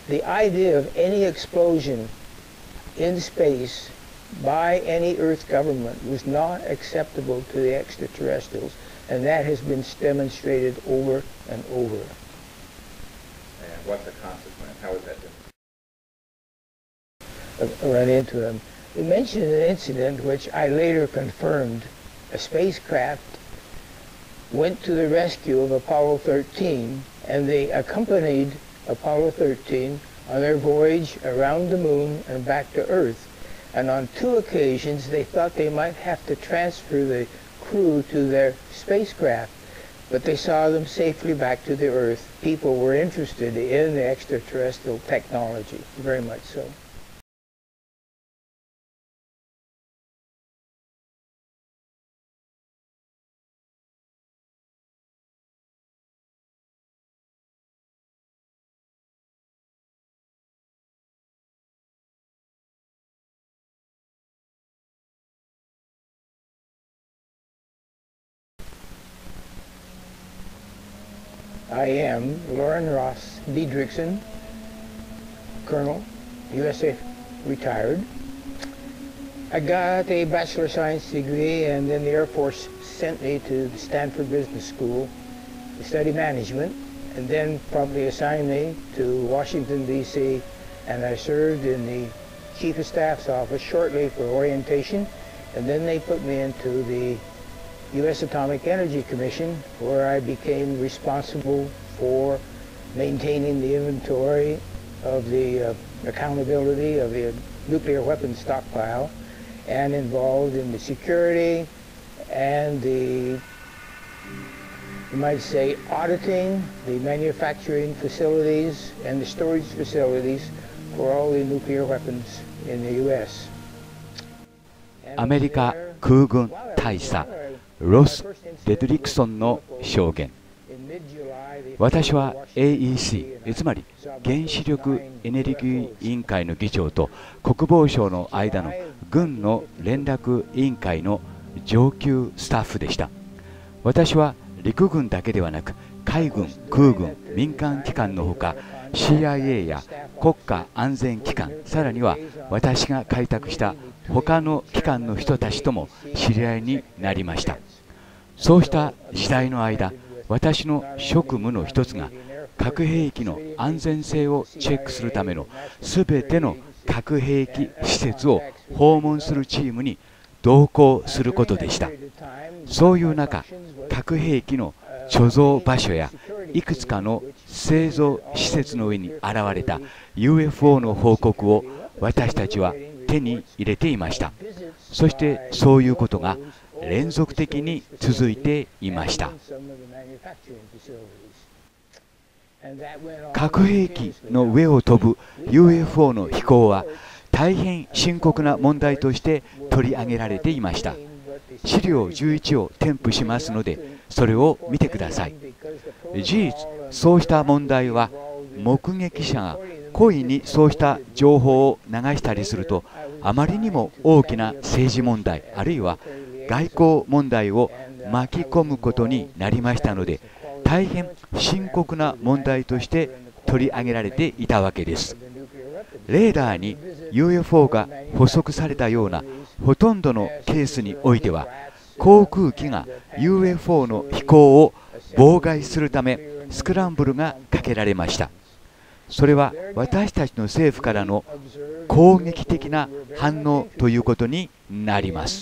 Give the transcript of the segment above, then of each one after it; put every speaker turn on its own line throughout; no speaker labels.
the idea of any explosion in space by any Earth government was not acceptable to the extraterrestrials, and that has been demonstrated over and over.
And what's the consequence? How is that different?
I run into them. We mentioned an incident which I later confirmed. A spacecraft went to the rescue of Apollo 13, and they accompanied Apollo 13 on their voyage around the moon and back to Earth. And on 2 occasions, they thought they might have to transfer the crew to their spacecraft, but they saw them safely back to the Earth. People were interested in the extraterrestrial technology, very much so. I am Loren Ross Diedrichsen, Colonel, USA retired. I got a Bachelor of Science degree, and then the Air Force sent me to the Stanford Business School to study management, and then promptly assigned me to Washington, D.C., and I served in the Chief of Staff's office shortly for orientation, and then they put me into the U.S. Atomic Energy Commission, where I became responsible for maintaining the inventory of the accountability of the nuclear weapons stockpile, and involved in the security and the, you might say, auditing the manufacturing facilities and the storage facilities for all the nuclear weapons in the U.S.
アメリカ空軍大佐ロス・デドリクソンの証言。私は AEC、つまり原子力エネルギー委員会の議長と国防省の間の軍の連絡委員会の上級スタッフでした。私は陸軍だけではなく海軍、空軍、民間機関のほか CIA や国家安全機関、さらには私が開拓した他の機関の人たちとも知り合いになりました。そうした時代の間、私の職務の一つが核兵器の安全性をチェックするためのすべての核兵器施設を訪問するチームに同行することでした。そういう中、核兵器の貯蔵場所やいくつかの製造施設の上に現れた UFO の報告を私たちは手に入れていました。そしてそういうことが連続的に続いていました。核兵器の上を飛ぶ UFO の飛行は大変深刻な問題として取り上げられていました。資料11を添付しますので、それを見てください。事実、そうした問題は目撃者が故意にそうした情報を流したりすると、あまりにも大きな政治問題、あるいは外交問題を巻き込むことになりましたので、大変深刻な問題として取り上げられていたわけです。レーダーに UFO が捕捉されたようなほとんどのケースにおいては、航空機が UFO の飛行を妨害するためスクランブルがかけられました。それは私たちの政府からの攻撃的な反応ということになります。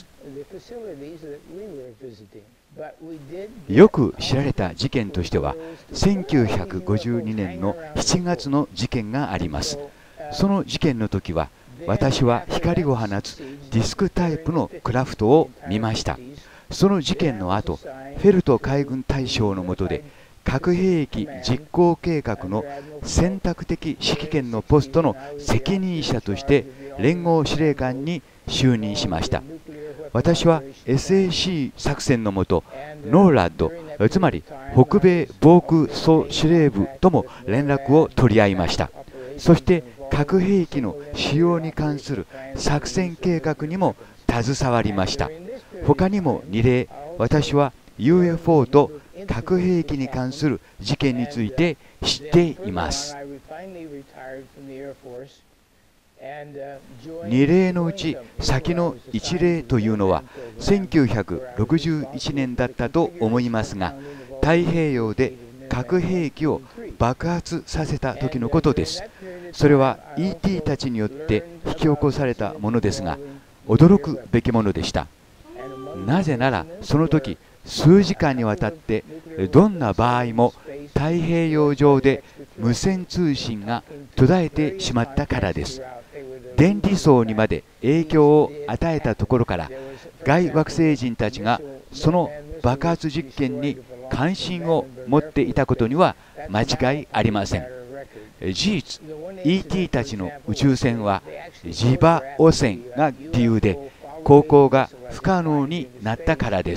よく知られた事件としては、1952年の7月の事件があります。その事件の時は、私は光を放つディスクタイプのクラフトを見ました。その事件の後、フェルト海軍大将の下で、核兵器実行計画の選択的指揮権のポストの責任者として連合司令官に就任しました。私は SAC 作戦のもと、ノーラッド、つまり北米防空総司令部とも連絡を取り合いました。そして核兵器の使用に関する作戦計画にも携わりました。他にも2例、私は UFO と核兵器に関する事件について知っています。2例のうち先の1例というのは1961年だったと思いますが、太平洋で核兵器を爆発させた時のことです。それは ET たちによって引き起こされたものですが、驚くべきものでした。なぜならその時数時間にわたってどんな場合も太平洋上で無線通信が途絶えてしまったからです。電離層にまで影響を与えたところから、外惑星人たちがその爆発実験に関心を持っていたことには間違いありません。事実、ET たちの宇宙船は磁場汚染が理由で航行が不可能になったからです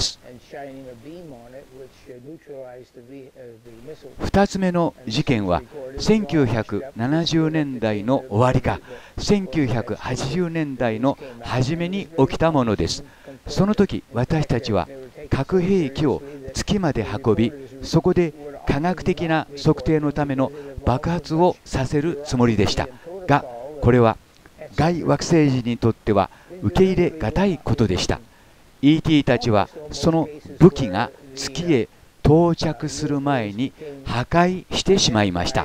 。2つ目の事件は1970年代の終わりか1980年代の初めに起きたものです。その時私たちは核兵器を月まで運び、そこで科学的な測定のための爆発をさせるつもりでしたが、これは外惑星人にとっては受け入れがたいことでした。 ET たちはその武器が月へ到着する前に破壊してしまいました。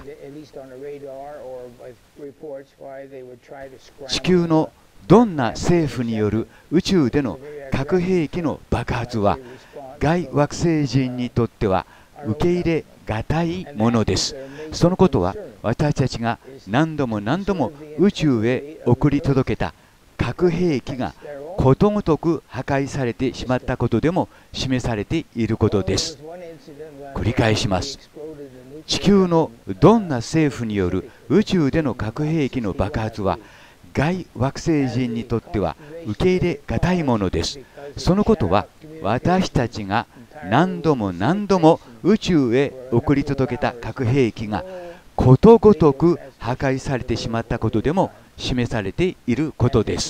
地球のどんな政府による宇宙での核兵器の爆発は外惑星人にとっては受け入れがたいものです。そのことは私たちが何度も何度も宇宙へ送り届けた核兵器がことごとく破壊されてしまったことでも示されていることです。繰り返します。地球のどんな政府による宇宙での核兵器の爆発は外惑星人にとっては受け入れがたいものです。そのことは私たちが何度も何度も宇宙へ送り届けた核兵器がことごとく破壊されてしまったことでも示されていることです。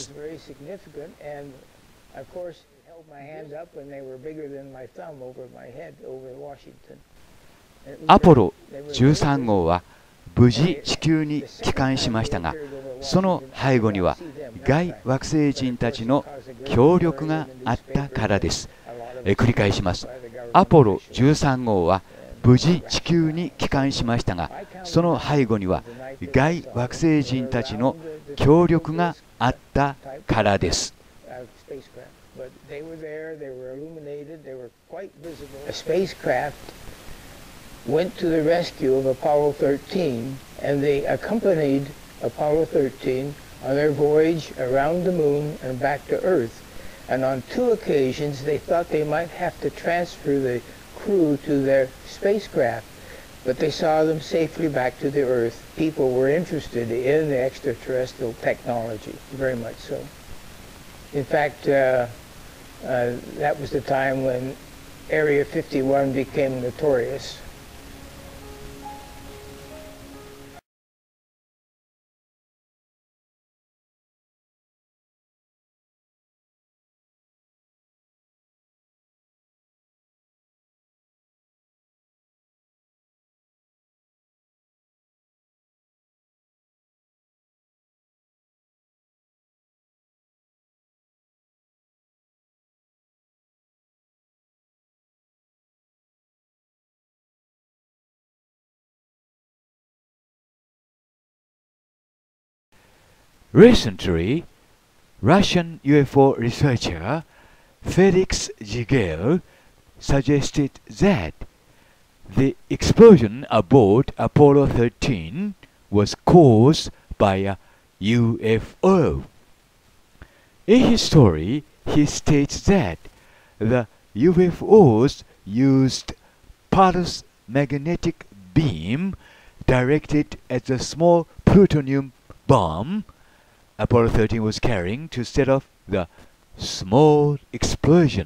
アポロ13号は無事地球に帰還しましたが、その背後には外惑星人たちの協力があったからです。繰り返します。アポロ13号は無事地球に帰還しましたが、その背後には外惑星人たちの協力があったからです。
Went to the rescue of Apollo 13, and they accompanied Apollo 13 on their voyage around the moon and back to Earth. And on 2 occasions, they thought they might have to transfer the crew to their spacecraft, but they saw them safely back to the Earth. People were interested in the extraterrestrial technology, very much so. In fact, that was the time when Area 51 became notorious.
Recently, Russian UFO researcher Felix Zhigel suggested that the explosion aboard Apollo 13 was caused by a UFO. In his story, he states that the UFOs used pulse magnetic beam directed at the small plutonium bomb Apollo 13 was carrying to set off the small explosion.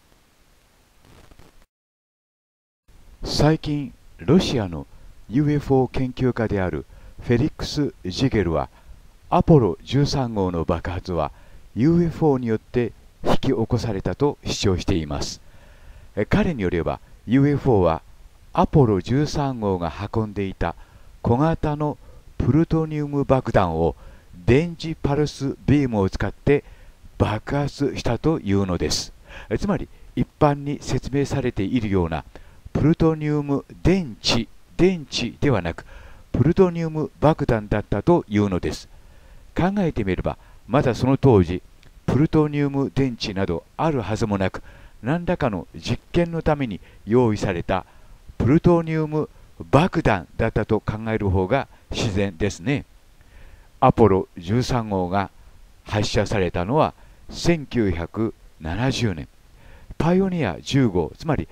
最近、ロシアの UFO 研究家であるフェリックス・ジゲルは、アポロ13号の爆発は UFO によって引き起こされたと主張しています。彼によれば、 UFO はアポロ13号が運んでいた小型のプルトニウム爆弾を電磁パルスビームを使って爆発したというのです。つまり一般に説明されているようなプルトニウム電池ではなくプルトニウム爆弾だったというのです。考えてみればまだその当時プルトニウム電池などあるはずもなく、何らかの実験のために用意されたプルトニウム爆弾だったと考える方が自然ですね。アポロ13号が発射されたのは1970年。パイオニア10号、つまり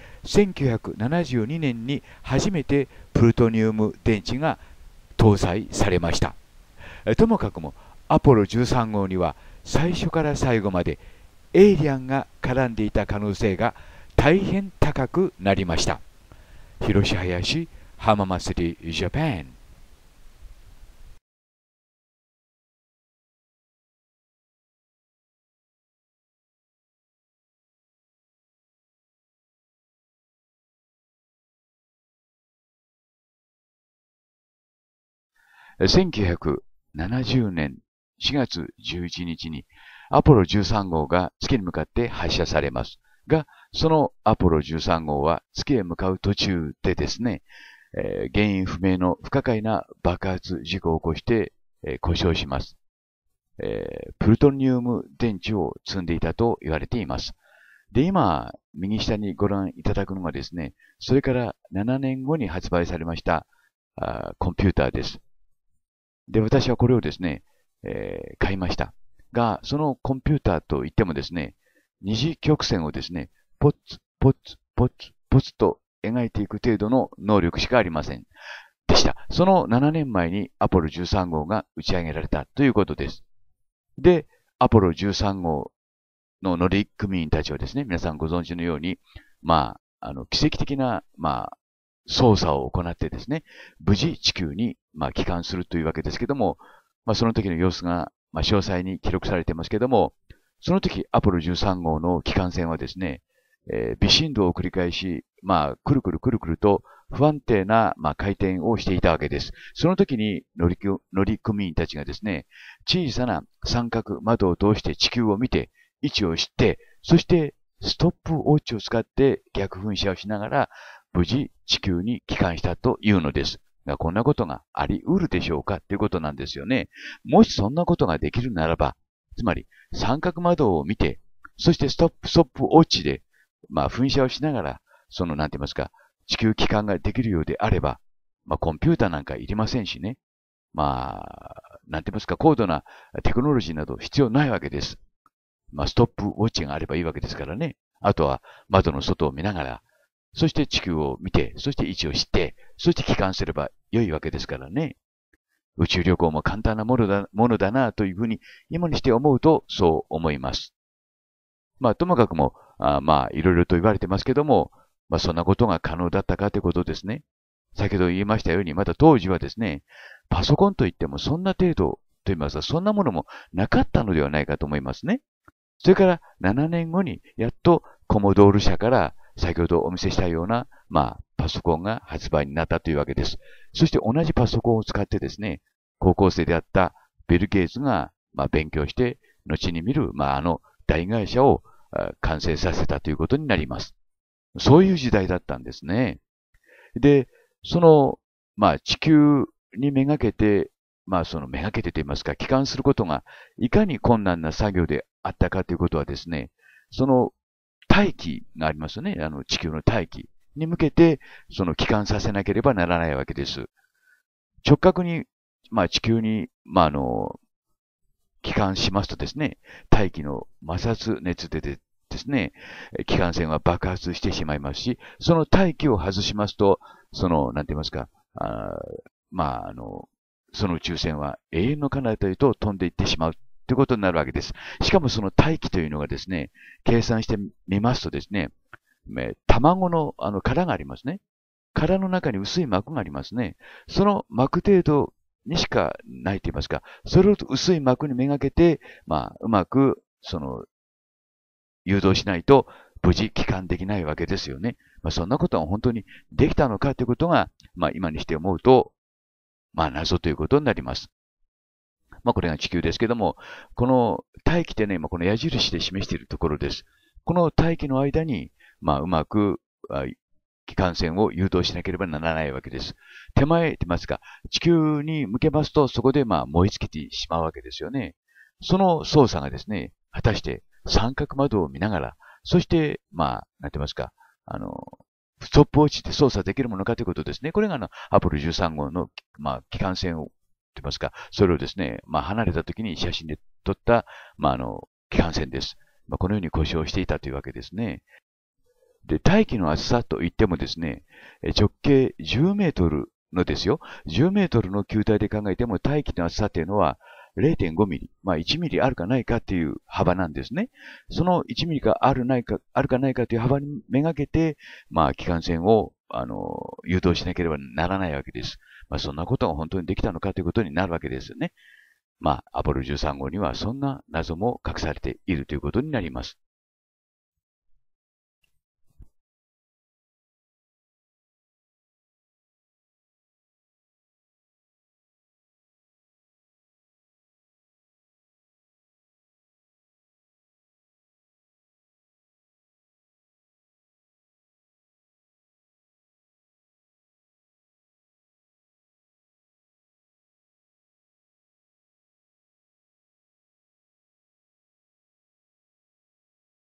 1972年に初めてプルトニウム電池が搭載されました。ともかくもアポロ13号には最初から最後までエイリアンが絡んでいた可能性が大変高くなりました。広志林浜祭りジャパン。1970年4月11日にアポロ13号が月に向かって発射されますが、そのアポロ13号は月へ向かう途中でですね、原因不明の不可解な爆発事故を起こして、故障します。プルトニウム電池を積んでいたと言われています。で、今、右下にご覧いただくのがですね、それから7年後に発売されましたコンピューターです。で、私はこれをですね、買いました。が、そのコンピューターといってもですね、二次曲線をですね、ポツポツポツポツと描いていく程度の能力しかありませんでした。その7年前にアポロ13号が打ち上げられたということです。で、アポロ13号の乗組員たちはですね、皆さんご存知のように、奇跡的な、操作を行ってですね、無事地球に、帰還するというわけですけども、その時の様子が、詳細に記録されていますけども、その時、アポロ13号の帰還船はですね、微振動を繰り返し、くるくるくるくると不安定な、回転をしていたわけです。その時に乗組員たちがですね、小さな三角窓を通して地球を見て、位置を知って、そしてストップウォッチを使って逆噴射をしながら、無事地球に帰還したというのです。が、こんなことがあり得るでしょうかということなんですよね。もしそんなことができるならば、つまり三角窓を見て、そしてストップウォッチで、噴射をしながら、なんて言いますか、地球帰還ができるようであれば、コンピューターなんかいりませんしね。なんて言いますか、高度なテクノロジーなど必要ないわけです。ストップウォッチがあればいいわけですからね。あとは窓の外を見ながら、そして地球を見て、そして位置を知って、そして帰還すれば良いわけですからね。宇宙旅行も簡単なものだなというふうに今にして思うとそう思います。ともかくも、いろいろと言われてますけども、そんなことが可能だったかということですね。先ほど言いましたように、まだ当時はですね、パソコンといってもそんな程度と言いますか、そんなものもなかったのではないかと思いますね。それから7年後にやっとコモドール社から先ほどお見せしたような、パソコンが発売になったというわけです。そして同じパソコンを使ってですね、高校生であったビル・ゲイツが、勉強して、後に見る、大会社を完成させたということになります。そういう時代だったんですね。で、地球にめがけて、めがけてと言いますか、帰還することがいかに困難な作業であったかということはですね、大気がありますよね。地球の大気に向けて、帰還させなければならないわけです。直角に、地球に、帰還しますとですね、大気の摩擦熱でですね、帰還船は爆発してしまいますし、その大気を外しますと、なんて言いますか、その宇宙船は永遠の彼方へと飛んでいってしまうということになるわけです。しかもその大気というのがですね、計算してみますとですね、卵の殻がありますね。殻の中に薄い膜がありますね。その膜程度にしかないと言いますか、それを薄い膜にめがけて、うまく、誘導しないと無事帰還できないわけですよね。そんなことは本当にできたのかということが、今にして思うと、謎ということになります。これが地球ですけども、この大気ってね、この矢印で示しているところです。この大気の間に、うまく機関線を誘導しなければならないわけです。手前と言いますか、地球に向けますと、そこで燃え尽きてしまうわけですよね。その操作がですね、果たして三角窓を見ながら、そして、なんて言いますか、ストップウォッチで操作できるものかということですね。これがアポロ13号の、機関線を、と言いますか、それをですね、離れた時に写真で撮った、機関線です。このように故障していたというわけですね。で、大気の厚さといってもですね、直径10メートルのですよ、10メートルの球体で考えても大気の厚さというのは0.5ミリ、1ミリあるかないかという幅なんですね。その1ミリがあるかないかという幅にめがけて、機関線を、誘導しなければならないわけです。そんなことが本当にできたのかということになるわけですよね。アポロ13号にはそんな謎も隠されているということになります。